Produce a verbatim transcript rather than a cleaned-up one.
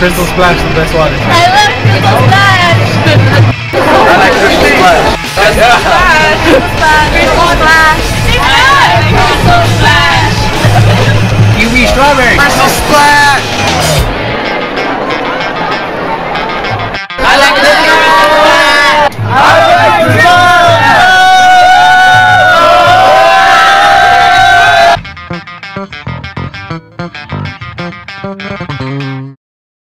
Crystal Splash, the best water. I love Crystal Splash!